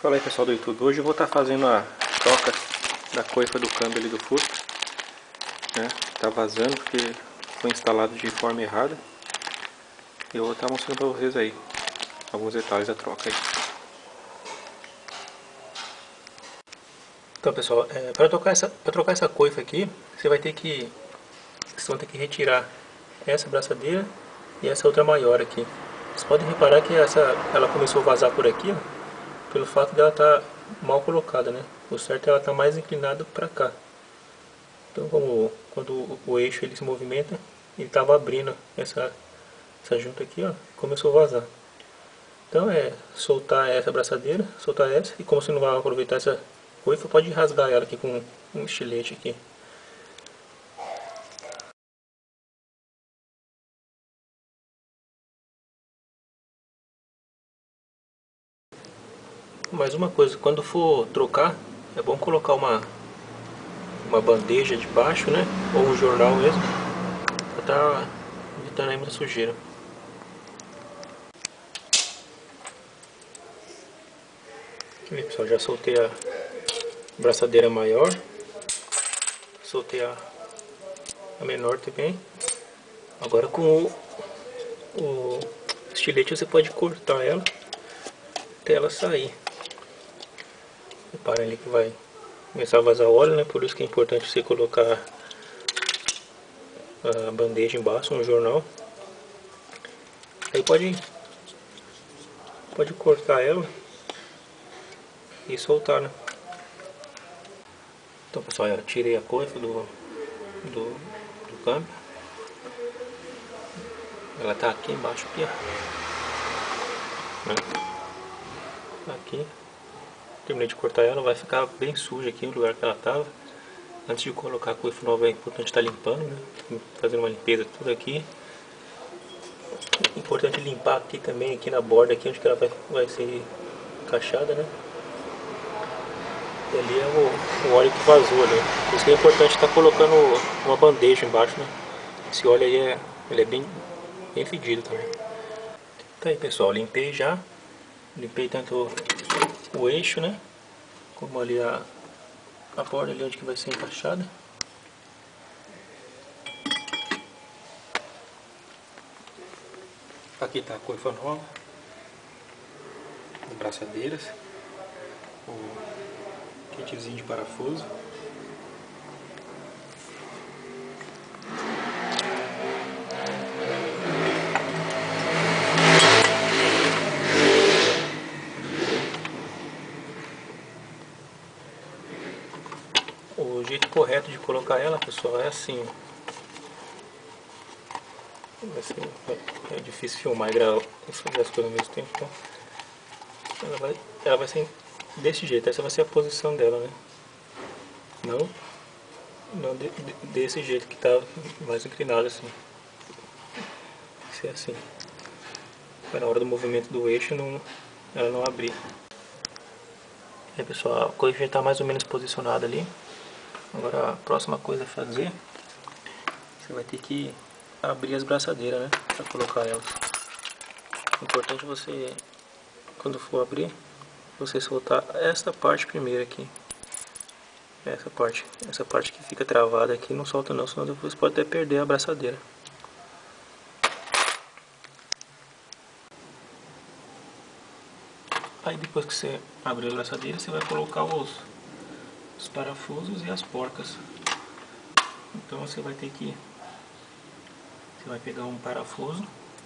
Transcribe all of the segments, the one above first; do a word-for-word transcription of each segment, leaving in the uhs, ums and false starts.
Fala aí pessoal do YouTube, hoje eu vou estar fazendo a troca da coifa do câmbio ali do Fusca, né? Tá vazando porque foi instalado de forma errada. Eu vou estar mostrando para vocês aí alguns detalhes da troca aí. Então pessoal, é, para trocar essa para trocar essa coifa aqui, você vai ter que vocês vão ter que retirar essa braçadeira e essa outra maior aqui. Vocês podem reparar que essa ela começou a vazar por aqui, ó, pelo fato dela estar mal colocada, né? O certo é ela estar mais inclinada para cá. Então, como quando o, o eixo ele se movimenta, ele estava abrindo essa essa junta aqui, ó, começou a vazar. Então é soltar essa braçadeira, soltar essa, e como você não vai aproveitar essa coifa, pode rasgar ela aqui com um estilete aqui. Mais uma coisa, quando for trocar, é bom colocar uma uma bandeja debaixo, né? Ou um jornal mesmo, para estar evitando aí muita sujeira. Aqui, pessoal, já soltei a braçadeira maior, soltei a, a menor também. Agora com o, o estilete você pode cortar ela até ela sair. Repara ali que vai começar a vazar óleo, né? Por isso que é importante você colocar a bandeja embaixo, um jornal. Aí pode, pode cortar ela e soltar, né? Então pessoal, eu tirei a coifa do, do, do câmbio. Ela tá aqui embaixo, aqui, ó. Aqui. Terminei de cortar ela, vai ficar bem suja aqui no lugar que ela tava. Antes de colocar a coifa nova é importante estar limpando, né? Fazendo uma limpeza tudo aqui. Importante limpar aqui também, aqui na borda, aqui onde que ela vai, vai ser encaixada, né? E ali é o, o óleo que vazou ali. Por isso que é importante estar colocando uma bandeja embaixo, né? Esse óleo aí é, ele é bem, bem fedido também. Tá aí pessoal, limpei já. Limpei tanto o eixo, né? Como ali a, a borda ali onde que vai ser encaixada. Aqui tá a coifa nova, as braçadeiras, o kitzinho de parafuso. O jeito correto de colocar ela, pessoal, é assim. Vai ser, é difícil filmar e gravar, fazer as coisas ao mesmo tempo. Então ela vai, ela vai ser desse jeito. Essa vai ser a posição dela, né? Não, não de, de, desse jeito que tá mais inclinado assim. Tem que ser assim. Para na hora do movimento do eixo não, ela não abrir. Aí pessoal, a coifa já está mais ou menos posicionada ali. Agora a próxima coisa a fazer, você vai ter que abrir as braçadeiras, né, para colocar elas. O importante é você, quando for abrir, você soltar essa parte primeiro aqui. Essa parte, essa parte que fica travada aqui, não solta não, senão depois pode até perder a braçadeira. Aí depois que você abrir a braçadeira, você vai colocar os, os parafusos e as porcas. Então você vai ter que Você vai pegar um parafuso.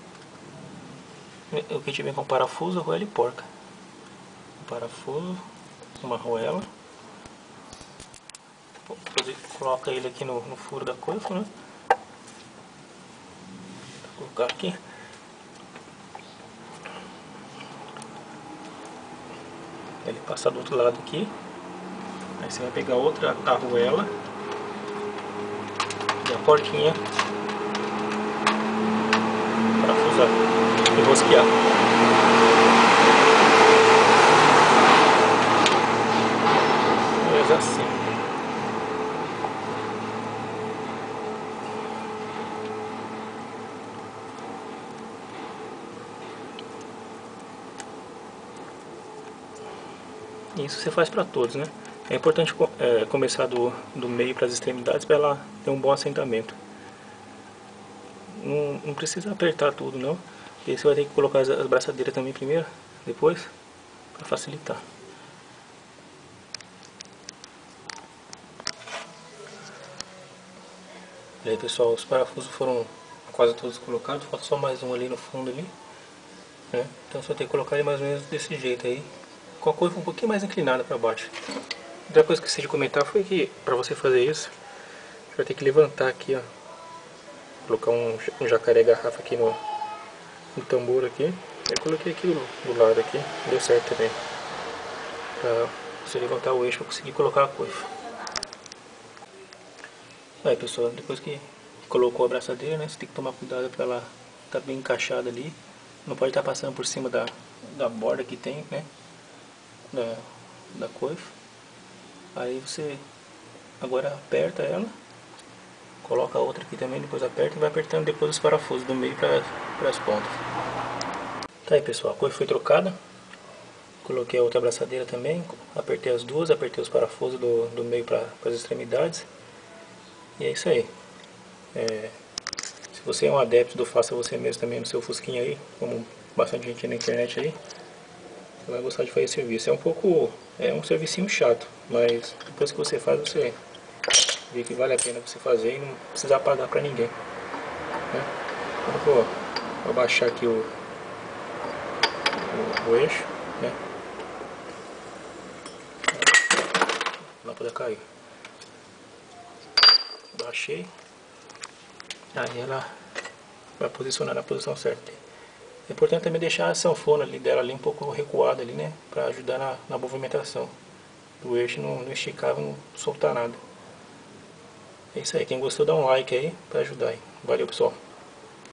O kit vem com parafuso, arruela e porca. Um parafuso, uma arruela. Coloca ele aqui no, no furo da coifa, né? Vou colocar aqui. Ele passa do outro lado aqui. Aí você vai pegar outra arruela e a porquinha parafusar e rosquear. Mas assim. E isso você faz para todos, né? É importante é, começar do, do meio para as extremidades para ela ter um bom assentamento. Não, não precisa apertar tudo não. E aí você vai ter que colocar as, as braçadeiras também primeiro, depois, para facilitar. E aí pessoal, os parafusos foram quase todos colocados, falta só mais um ali no fundo ali, né? Então você vai ter que colocar ele mais ou menos desse jeito aí, com a curva um pouquinho mais inclinada para baixo. Outra coisa que eu esqueci de comentar foi que para você fazer isso, você vai ter que levantar aqui, ó, colocar um, um jacaré garrafa aqui no, no tambor aqui. Eu coloquei aqui do, do lado aqui, deu certo também, para você levantar o eixo para conseguir colocar a coifa. Aí pessoal, depois que colocou a braçadeira, né, você tem que tomar cuidado para ela estar tá bem encaixada ali. Não pode estar tá passando por cima da, da borda que tem, né, da, da coifa. Aí você agora aperta ela, coloca a outra aqui também, depois aperta e vai apertando depois os parafusos do meio para as pontas. Tá aí pessoal, a coifa foi trocada. Coloquei a outra abraçadeira também, apertei as duas, apertei os parafusos do, do meio para as extremidades. E é isso aí. É, se você é um adepto do faça você mesmo também no seu fusquinha aí, como bastante gente na internet aí, você vai gostar de fazer esse serviço. É um pouco, é um servicinho chato, mas depois que você faz, você vê que vale a pena você fazer e não precisar pagar pra ninguém, né? Eu vou abaixar aqui o, o, o eixo, né? Não pode cair. Baixei. Aí ela vai posicionar na posição certa. É importante também deixar a sanfona ali dela ali um pouco recuada ali, né? Pra ajudar na, na movimentação do eixo, não, não esticar, não soltar nada. É isso aí. Quem gostou dá um like aí pra ajudar aí. Valeu pessoal.